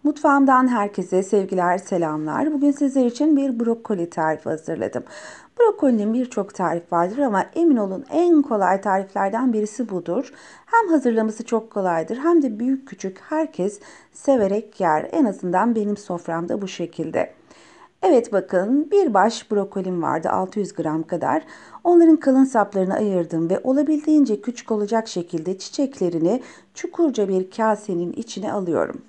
Mutfağımdan herkese sevgiler, selamlar. Bugün sizler için bir brokoli tarifi hazırladım. Brokolinin birçok tarifi vardır ama emin olun en kolay tariflerden birisi budur. Hem hazırlaması çok kolaydır hem de büyük küçük herkes severek yer. En azından benim soframda bu şekilde. Evet bakın bir baş brokolim vardı 600 gram kadar. Onların kalın saplarını ayırdım ve olabildiğince küçük olacak şekilde çiçeklerini çukurca bir kasenin içine alıyorum.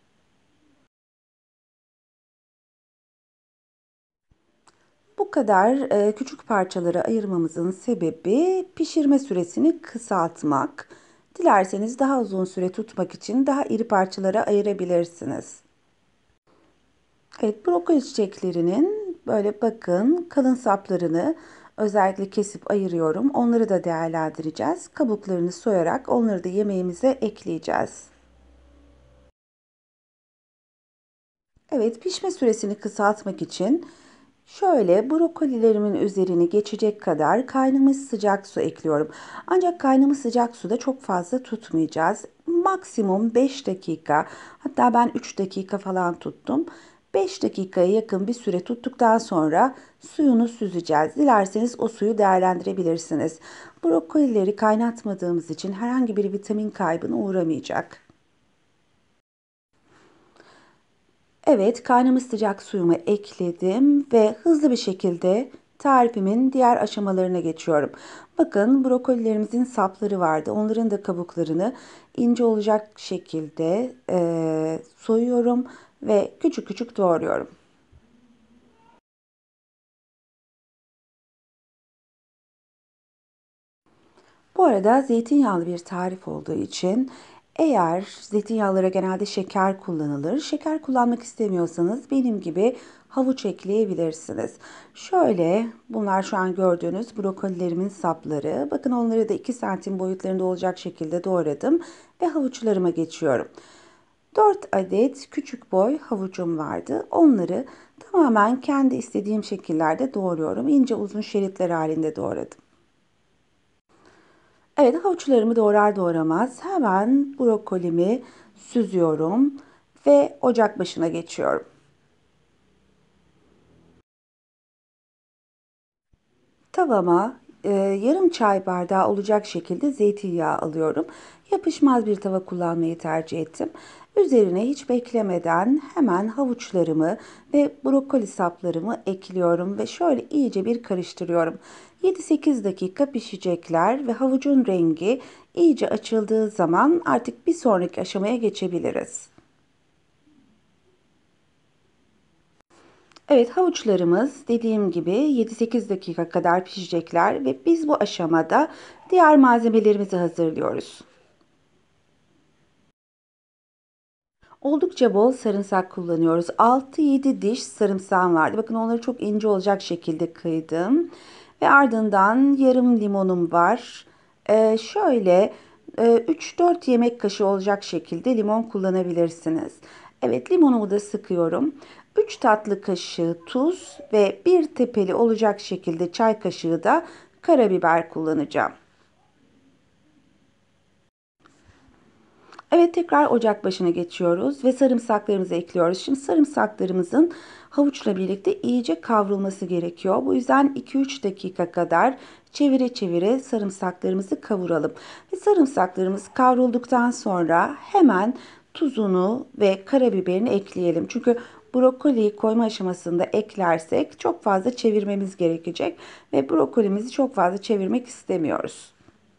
Bu kadar küçük parçalara ayırmamızın sebebi pişirme süresini kısaltmak. Dilerseniz daha uzun süre tutmak için daha iri parçalara ayırabilirsiniz. Evet, brokoli çiçeklerinin böyle bakın kalın saplarını özellikle kesip ayırıyorum. Onları da değerlendireceğiz. Kabuklarını soyarak onları da yemeğimize ekleyeceğiz. Evet, pişme süresini kısaltmak için şöyle brokolilerimin üzerini geçecek kadar kaynamış sıcak su ekliyorum. Ancak kaynamış sıcak suda çok fazla tutmayacağız. Maksimum 5 dakika, hatta ben 3 dakika falan tuttum. 5 dakikaya yakın bir süre tuttuktan sonra suyunu süzeceğiz. Dilerseniz o suyu değerlendirebilirsiniz. Brokolileri kaynatmadığımız için herhangi bir vitamin kaybına uğramayacak. Evet, kaynamış sıcak suyumu ekledim ve hızlı bir şekilde tarifimin diğer aşamalarına geçiyorum. Bakın brokolilerimizin sapları vardı. Onların da kabuklarını ince olacak şekilde soyuyorum ve küçük küçük doğruyorum. Bu arada zeytinyağlı bir tarif olduğu için eğer zeytinyağlara genelde şeker kullanılır. Şeker kullanmak istemiyorsanız benim gibi havuç ekleyebilirsiniz. Şöyle bunlar şu an gördüğünüz brokolilerimin sapları. Bakın onları da 2 santim boyutlarında olacak şekilde doğradım ve havuçlarıma geçiyorum. 4 adet küçük boy havucum vardı. Onları tamamen kendi istediğim şekillerde doğruyorum. İnce uzun şeritler halinde doğradım. Evet, havuçlarımı doğrar doğramaz hemen brokolimi süzüyorum ve ocak başına geçiyorum. Tavama yarım çay bardağı olacak şekilde zeytinyağı alıyorum. Yapışmaz bir tava kullanmayı tercih ettim. Üzerine hiç beklemeden hemen havuçlarımı ve brokoli saplarımı ekliyorum ve şöyle iyice bir karıştırıyorum. 7-8 dakika pişecekler ve havucun rengi iyice açıldığı zaman artık bir sonraki aşamaya geçebiliriz. Evet, havuçlarımız dediğim gibi 7-8 dakika kadar pişecekler ve biz bu aşamada diğer malzemelerimizi hazırlıyoruz. Oldukça bol sarımsak kullanıyoruz. 6-7 diş sarımsağım vardı. Bakın onları çok ince olacak şekilde kıydım. Ve ardından yarım limonum var. Şöyle 3-4 yemek kaşığı olacak şekilde limon kullanabilirsiniz. Evet, limonumu da sıkıyorum. 3 tatlı kaşığı tuz ve bir tepeli olacak şekilde çay kaşığı da karabiber kullanacağım. Evet, tekrar ocak başına geçiyoruz ve sarımsaklarımızı ekliyoruz. Şimdi sarımsaklarımızın havuçla birlikte iyice kavrulması gerekiyor. Bu yüzden 2-3 dakika kadar çevire çevire sarımsaklarımızı kavuralım. Ve sarımsaklarımız kavrulduktan sonra hemen tuzunu ve karabiberini ekleyelim. Çünkü brokoliyi koyma aşamasında eklersek çok fazla çevirmemiz gerekecek ve brokolimizi çok fazla çevirmek istemiyoruz.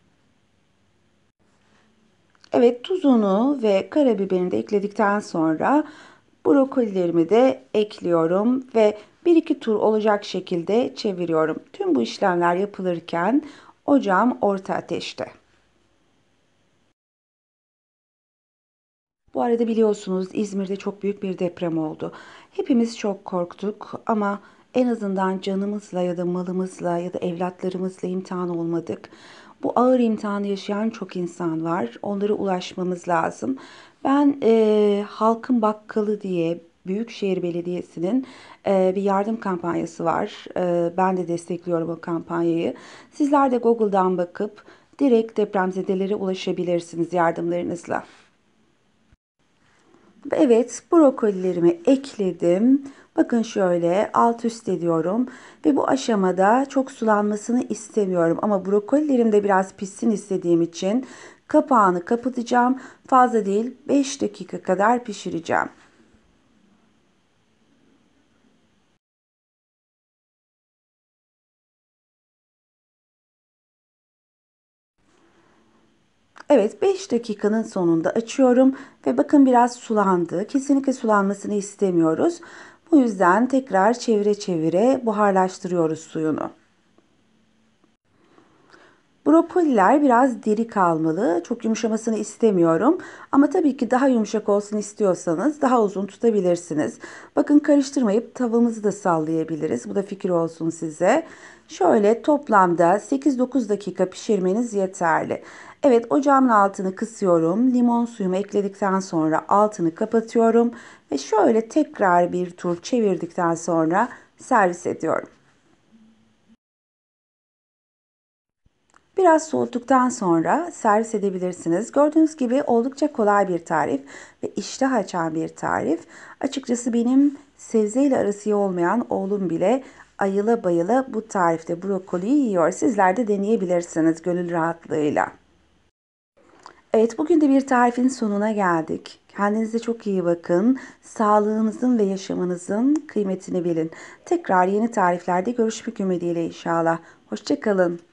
Evet, tuzunu ve karabiberini de ekledikten sonra brokolilerimi de ekliyorum ve bir iki tur olacak şekilde çeviriyorum. Tüm bu işlemler yapılırken ocağım orta ateşte. Bu arada biliyorsunuz İzmir'de çok büyük bir deprem oldu. Hepimiz çok korktuk ama en azından canımızla ya da malımızla ya da evlatlarımızla imtihan olmadık. Bu ağır imtihanı yaşayan çok insan var. Onlara ulaşmamız lazım. Ben Halkın Bakkalı diye Büyükşehir Belediyesi'nin bir yardım kampanyası var. Ben de destekliyorum o kampanyayı. Sizler de Google'dan bakıp direkt depremzedelere ulaşabilirsiniz yardımlarınızla. Evet, brokolilerimi ekledim. Bakın şöyle alt üst ediyorum ve bu aşamada çok sulanmasını istemiyorum ama brokolilerim de biraz pişsin istediğim için kapağını kapatacağım. Fazla değil, 5 dakika kadar pişireceğim. Evet, 5 dakikanın sonunda açıyorum ve bakın biraz sulandı. Kesinlikle sulanmasını istemiyoruz. Bu yüzden tekrar çevire çevire buharlaştırıyoruz suyunu. Brokoliler biraz diri kalmalı. Çok yumuşamasını istemiyorum. Ama tabii ki daha yumuşak olsun istiyorsanız daha uzun tutabilirsiniz. Bakın karıştırmayıp tavamızı da sallayabiliriz. Bu da fikir olsun size. Şöyle toplamda 8-9 dakika pişirmeniz yeterli. Evet, ocağımın altını kısıyorum. Limon suyumu ekledikten sonra altını kapatıyorum ve şöyle tekrar bir tur çevirdikten sonra servis ediyorum. Biraz soğuttuktan sonra servis edebilirsiniz. Gördüğünüz gibi oldukça kolay bir tarif ve iştah açan bir tarif. Açıkçası benim sebzeyle arası iyi olmayan oğlum bile ayıla bayıla bu tarifte brokoliyi yiyor. Sizler de deneyebilirsiniz gönül rahatlığıyla. Evet, bugün de bir tarifin sonuna geldik. Kendinize çok iyi bakın. Sağlığınızın ve yaşamınızın kıymetini bilin. Tekrar yeni tariflerde görüşmek ümidiyle inşallah. Hoşça kalın.